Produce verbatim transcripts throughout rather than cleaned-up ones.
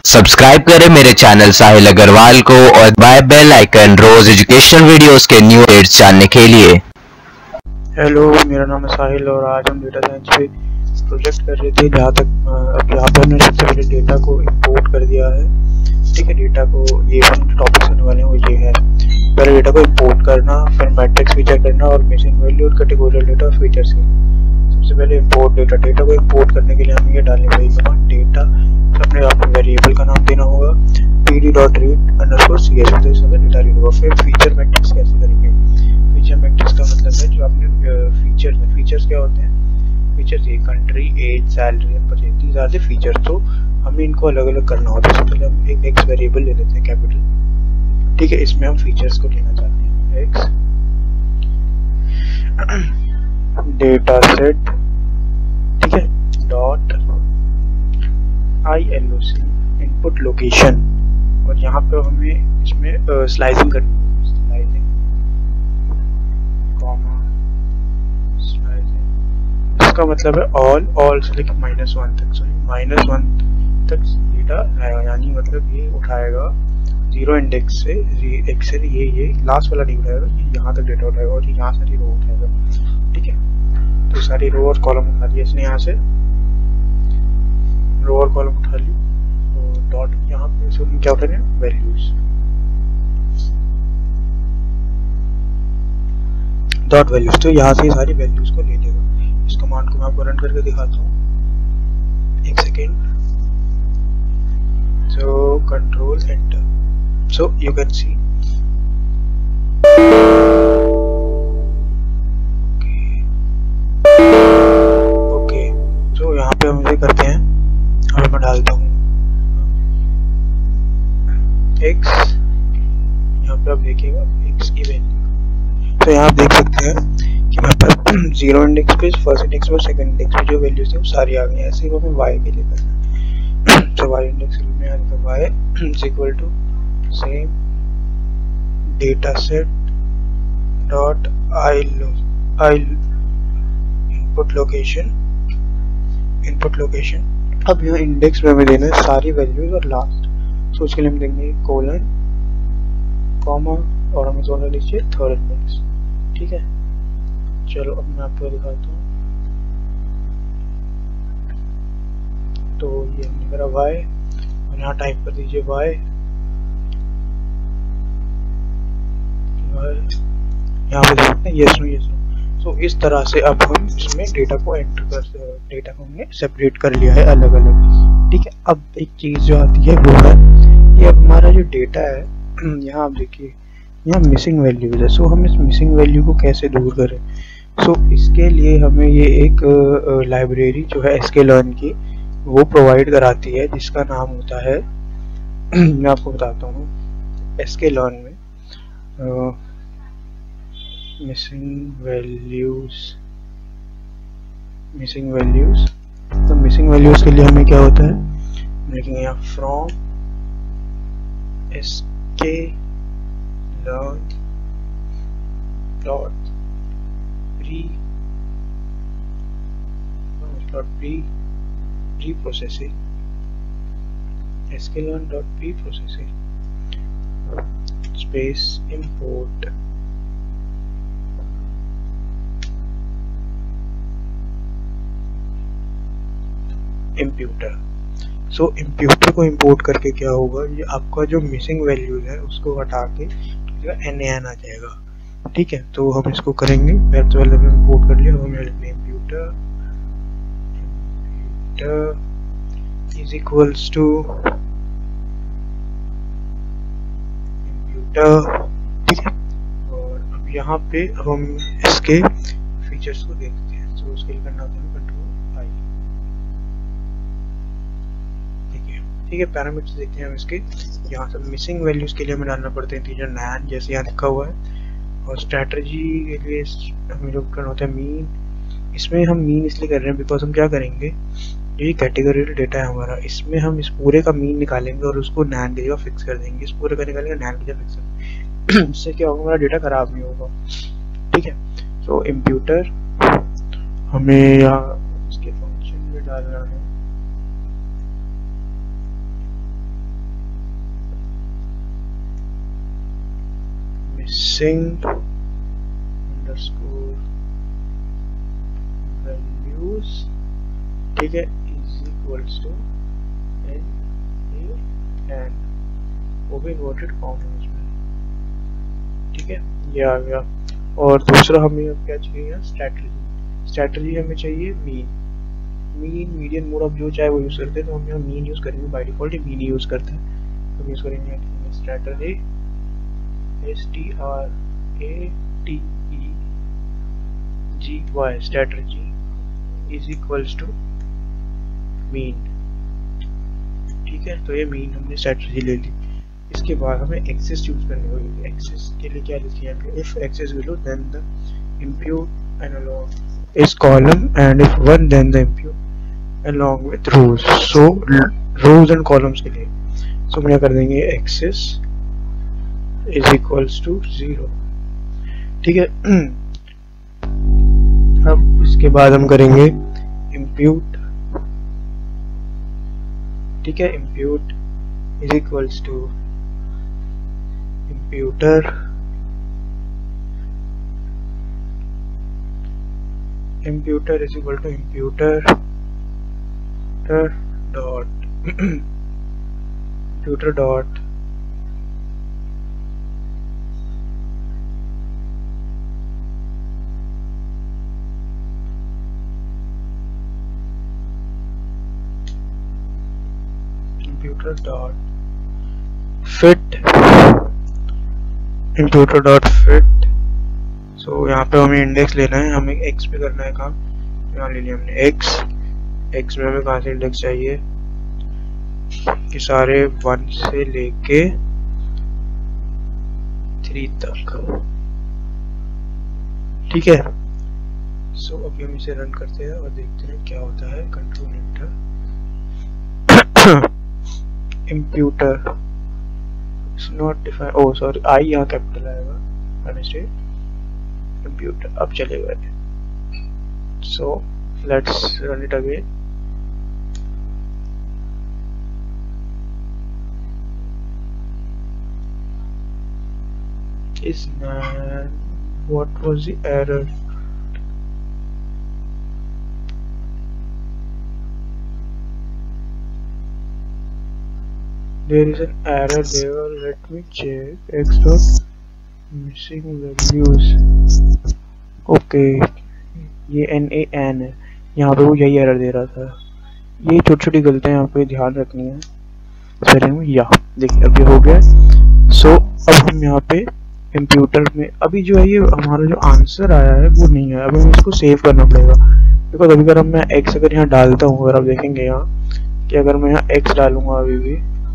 Subscribe करें मेरे channel साहिल अग्रवाल को और दबाएं बेल आइकन रोज एजुकेशन वीडियोस के न्यू अपडेट्स जानने के लिए। हेलो, मेरा नाम है साहिल और आज हम डेटा साइंस पे प्रोजेक्ट कर रहे थे। जहाँ तक अब यहाँ पर हमने सबसे पहले डेटा को इंपोर्ट कर दिया है। ठीक है, डेटा को ये वन टॉपिक्स होने वाले हैं वो ये है। पहले डेटा को इंपोर्ट करना, फिर मैट्रिक्स फीचर करना और मिसिंग वैल्यू और कैटेगोरियल डेटा और फीचर्स के लिए। सबसे पहले इंपोर्ट डेटा डेटा को इंपोर्ट करने के लिए हमें ये डालनी पड़ेगी कमांड डेटा। अपने आपको वेरिएबल का नाम देना होगा pd dot read underscore cs, तो इसका डेटा रीड होगा। फिर फीचर मैट्रिक्स कैसे करेंगे? फीचर मैट्रिक्स का मतलब है जो आपने फीचर्स है। फीचर्स क्या होते हैं? फीचर्स ये country, age, salary and purchase, these are the features. तो हमें इनको अलग अलग करना होता है। सबसे पहले हम एक एक्स वेरिएबल ले लेते हैं, कैपिटल। ठीक है, इसमें हम फीचर्स को लेना चाहते हैं। एक्स डेटा सेट, ठीक है, dot I L O C input location, और यहाँ पे हमें इसमें स्लाइसिंग करनी है। स्लाइसिंग कॉमा स्लाइसिंग, इसका मतलब है ऑल ऑल से लेकर माइनस वन तक। सॉरी माइनस वन तक डेटा आएगा, यानी मतलब ये उठाएगा जीरो इंडेक्स से एक्स से ये ये लास्ट वाला नहीं उठाएगा, ये यहाँ तक डेटा उठाएगा और ये यहाँ सारी रो उठाएगा। ठीक है, तो सारी रो और कॉलम उठा लिया इसने, यहाँ से रो और कॉलम उठा ली। तो डॉट यहाँ पे से क्या उठा लिया? Values, dot values. तो यहाँ से सारी वैल्यूज को ले लेगा। इस कमांड को मैं आपको रन करके दिखाता हूँ, एक second. So control enter, so you can see okay. तो यहाँ पे हम ये करते हैं, अब मैं डालता हूँ x, यहाँ पे आप देखिएगा x की वैल्यू। तो यहाँ आप देख सकते हैं कि मेरे पास जीरो इंडेक्स पे, फर्स्ट इंडेक्स पे, सेकंड इंडेक्स पे जो वैल्यूज थी वो सारी आ गई। ऐसे ही हमें y के लिए करना है। तो y इंडेक्स में आ जाता है y is equal to same data set dot I I input location input location. अब यहाँ इंडेक्स में हमें देना है सारी वैल्यूज और लास्ट। तो उसके लिए हम देंगे कोलन कॉमा और हमें दोनों लीजिए थर्ड इंडेक्स। ठीक है, चलो अब मैं आपको दिखाता हूँ। तो ये हमने करा y और यहाँ टाइप कर दीजिए y, यहाँ पे देखते हैं यस नो यस नो। तो इस तरह से अब हम इसमें डेटा को एंटर कर डेटा को हमने सेपरेट कर लिया है अलग अलग। ठीक है, अब एक चीज जो आती है वो है कि अब हमारा जो डेटा है यहाँ आप देखिए यहाँ मिसिंग वैल्यूज है। सो हम इस मिसिंग वैल्यू को कैसे दूर करें? सो इसके लिए हमें ये एक लाइब्रेरी जो है sklearn की वो प्रोवाइड कराती है, जिसका नाम होता है मैं आपको बताता हूँ sklearn में मिसिंग वैल्यूज मिसिंग वैल्यूज तो मिसिंग वैल्यूज के लिए हमें क्या होता है, देखेंगे यहाँ from sklearn dot pre dot pre pre processing sklearn dot pre processing space import imputer. So imputer को इंपोर्ट करके क्या होगा, ये आपका जो मिसिंग वैल्यूज है उसको हटा के एन एन आ जाएगा। ठीक है, तो हम इसको करेंगे। पहले तो हमने इंपोर्ट कर लिया, हमें लिखना imputer imputer is equals to imputer. ठीक है, और अब यहाँ पे हम इसके फीचर्स को देखते हैं। तो उसके लिए करना होता है कंट्रोल आई। ठीक है, पैरामीटर्स देखते हैं हम इसके। यहाँ से मिसिंग वैल्यूज के लिए हमें डालना पड़ते हैं इंटीजर नैन, जैसे यहाँ लिखा हुआ है। और स्ट्रैटेजी के लिए हमें जो करना होता है मीन। इसमें हम मीन इसलिए कर रहे हैं बिकॉज हम क्या करेंगे, ये कैटेगोरियल डेटा है हमारा, इसमें हम इस पूरे का मीन निकालेंगे और उसको नैन की जगह फिक्स कर देंगे। इस पूरे का निकालेंगे, नैन की जगह फिक्स कर देंगे। इससे क्या होगा, हमारा डेटा खराब नहीं होगा। ठीक है, तो इम्प्यूटर हमें यहाँ इसके फंक्शन में डालना है मिसिंग अंडरस्कोर वैल्यूज, ठीक है, is equals to N A N, वो भी इन्वर्टेड कॉमास में, ठीक है, ये आ गया। और दूसरा हमें अब क्या चाहिए, स्ट्रैटेजी। स्ट्रैटेजी हमें चाहिए मीन, मीन मीडियन मोड, अब जो चाहे वो यूज करते हैं, तो हम यहाँ मीन यूज करेंगे, बाय डिफॉल्ट ही मीन यूज करते हैं, तो यूज करेंगे strategy, S T R A T E G Y, strategy is equals to mean, ठीक है। तो ये मीन हमने स्ट्रैटेजी ले ली। इसके बाद हमें एक्सेस यूज करनी होगी। एक्सेस के लिए क्या लिखिए, if X's below then the impute and along is column, and if one then the impute along with rows। so rows and columns के लिए so हम क्या कर देंगे, X's is equals to zero, ठीक है। अब इसके बाद हम करेंगे impute, ठीक है, impute is equals to imputer imputer is equal to imputer dot imputer dot imputer dot fit imputer dot fit। So so, यहाँ पे हमें इंडेक्स लेना है, हमें एक्स पे करना है काम, यहाँ ले लिया हमने एक्स। एक्स में हमें कहाँ से इंडेक्स चाहिए, कि सारे वन से लेके थ्री तक, ठीक है। सो so, अभी हम इसे रन करते हैं और देखते हैं क्या होता है। Control enter, imputer it's not defined, oh sorry, I यहाँ कैपिटल आएगा, कंप्यूटर अब चलेगा। So let's run it again. इस what was the error, there is an error there, let me check, x dot missing values, okay ये N A N है, यहाँ पे वो यही एरर दे रहा था। ये छोटी छोटी गलतियाँ यहाँ पे ध्यान रखनी है स्पेलिंग में। या देखिए अब ये हो गया। सो so, अब हम यहाँ पे कंप्यूटर में अभी जो है ये हमारा जो आंसर आया है वो नहीं है, अभी हमें इसको सेव करना पड़ेगा। बिकॉज अभी अगर हम मैं एक्स अगर यहाँ डालता हूँ, अगर आप देखेंगे यहाँ कि अगर मैं यहाँ एक्स डालूंगा, अभी भी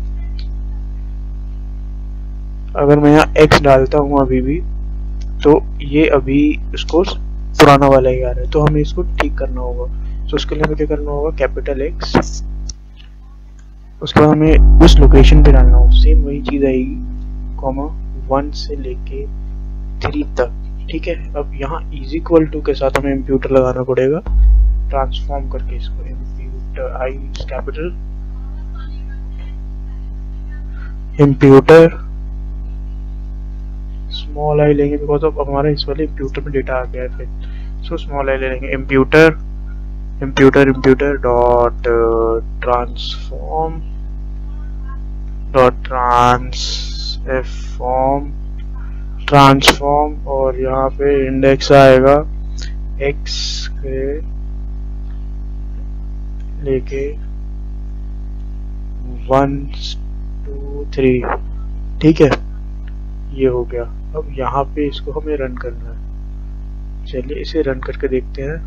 अगर मैं यहाँ x डालता हूँ अभी भी, तो ये अभी उसको पुराना वाला ही आ रहा है, तो हमें इसको ठीक करना होगा। तो उसके लिए हमें क्या करना होगा, कैपिटल X, उसके बाद हमें उस लोकेशन पे डालना होगा, सेम वही चीज आएगी, कॉमा वन से लेके थ्री तक, ठीक है। अब यहाँ इज इक्वल टू के साथ हमें इम्प्यूटर लगाना पड़ेगा, ट्रांसफॉर्म करके इसको, imputer I capital imputer small I लेंगे, बिकॉज अब हमारे इस वाले इम्प्यूटर में डेटा आ गया है फिर। सो स्मॉल आई ले लेंगे, imputer imputer imputer dot transform dot transform transform और यहाँ पे इंडेक्स आएगा x के लेके वन टू थ्री, ठीक है, ये हो गया। अब यहाँ पे इसको हमें रन करना है, चलिए इसे रन करके देखते हैं।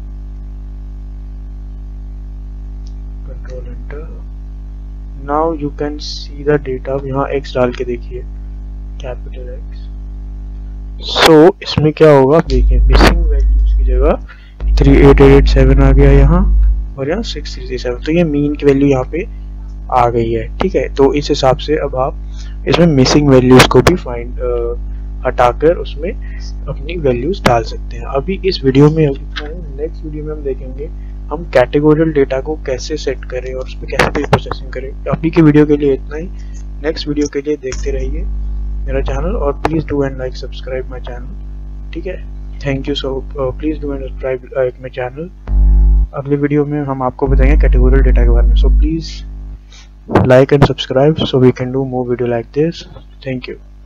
Control enter, now you can see the data. अब यहाँ x डाल के देखिए, कैपिटल X। सो so, इसमें क्या होगा, देखिए मिसिंग वैल्यूज की जगह three eight eight eight seven आ गया यहाँ, और यहाँ सिक्स थ्री थ्री सेवन, तो ये मीन की वैल्यू यहाँ पे आ गई है, ठीक है। तो इस हिसाब से अब आप इसमें मिसिंग वैल्यूज को भी फाइंड हटाकर उसमें अपनी वैल्यूज डाल सकते हैं। अभी इस वीडियो में, नेक्स्ट वीडियो में हम देखेंगे हम कैटेगोरियल डेटा को कैसे सेट करें और उसमें कैसे प्रोसेसिंग करें। अभी की वीडियो के लिए इतना ही, नेक्स्ट वीडियो के लिए देखते रहिए। मेरा चैनल, और please do and like subscribe my channel, ठीक है। Thank you. So please do and subscribe like my channel. अगले वीडियो में हम आपको बताएंगे कैटेगोरियल डेटा के बारे में। So please like and subscribe so we can do more video like this. Thank you.